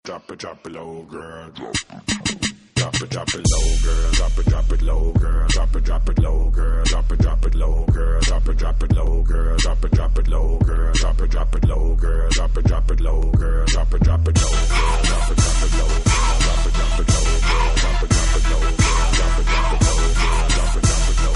Drop it low, girl. Drop it low, girl. Drop it low, girl. Drop it low, girl. Drop it low, girl. Drop it low, girl. Drop it low, girl. Drop it low, girl. Drop it low, girl. Drop it low, girl. Drop it low, girl. Drop it low, girl. Drop it low, girl. Drop it low, girl. Drop it low, girl. Drop it low, girl. Drop it low,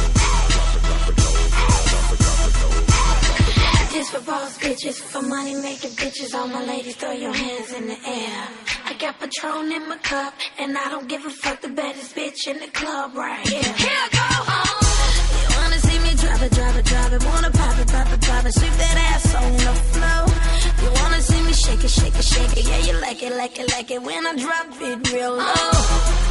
girl. This for boss bitches, for money making bitches. All my ladies, throw your hands in the air. I got Patron in my cup, and I don't give a fuck. The baddest bitch in the club right here. Here I go. You wanna see me drop it, drop it, drop it. Wanna pop it, pop it, pop it. Sweep that ass on the floor. You wanna see me shake it, shake it, shake it. Yeah, you like it, like it, like it when I drop it real low.